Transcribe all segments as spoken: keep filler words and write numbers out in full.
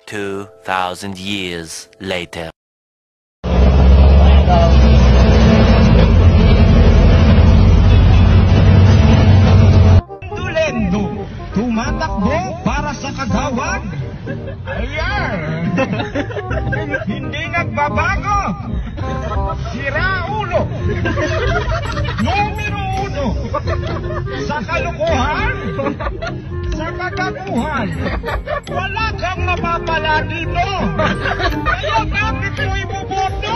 Two thousand years later. Lendo, tumatakbo para sa kagawad. Ayan. Hindi nagbabago. Sira ulo. Numero uno. Sa kalukuhan. Sa kagaguhan. Wala kang mapapala dito. Kaya bakit mo ibuboto?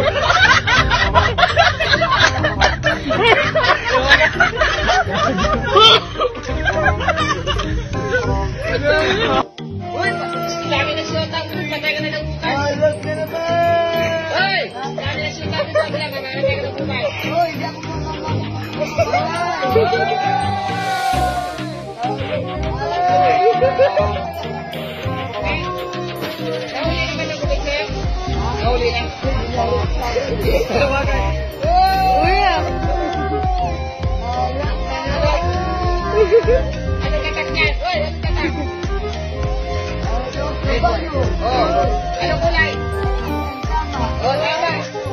Uy, dami na sulatan ko, patay ka na ng bukas. Ay, wag ka naman! Uy, dami na sulatan ko, patay ka na ng bukas. Uy, di ako Nahuli naman ang bukas sa'yo? Nahuli na. Tawagan. Uy! Ano katak niyan? Uy, ano katak? Oh, ano kulay? Oh, tama.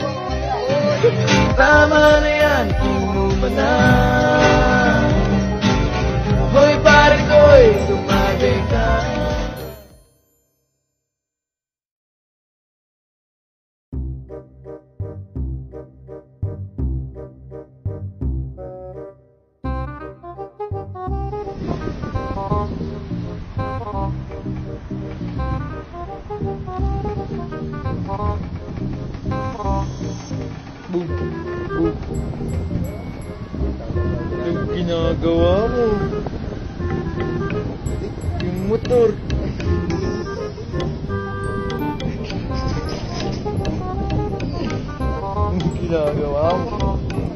Tama na yan, inuman na. Hoy, pare ko'y tumabi ka. Boom, boom. Anong ginagawa mo? Yung motor. Anong ginagawa mo?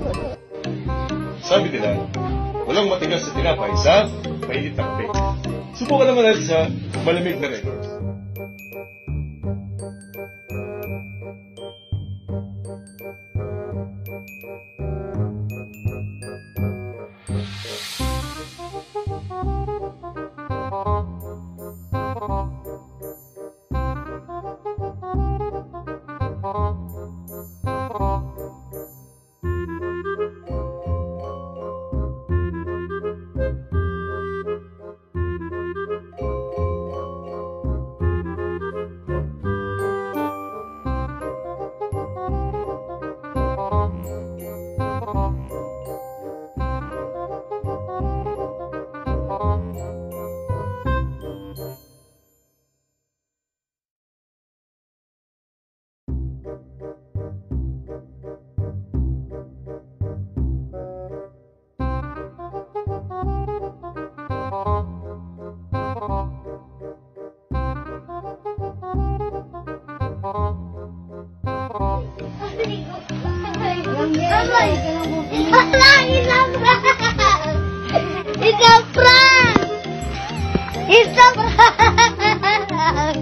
Sabi nila, walang matigas sa tinapay sa mainit na kape. Subukan naman natin sa malamig na records. It's a prank! It's a prank!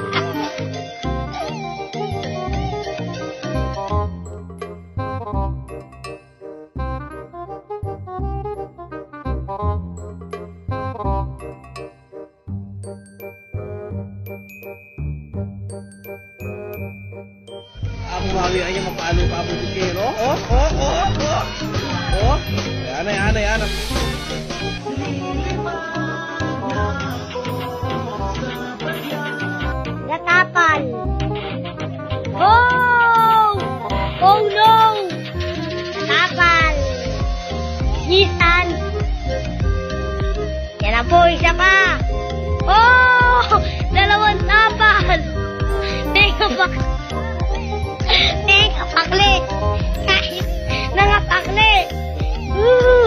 Ako mami ay mapalo pa ako si Kero. Oh, oh, oh, oh. Oh. Yan, yan, yan. Natapal! Oh! Oh no! Natapal! Nissan! Yan na po, isa pa! Oh! Dalawang tapal! Teka pa! Teka pakli! Kahit nangapakli! Woo!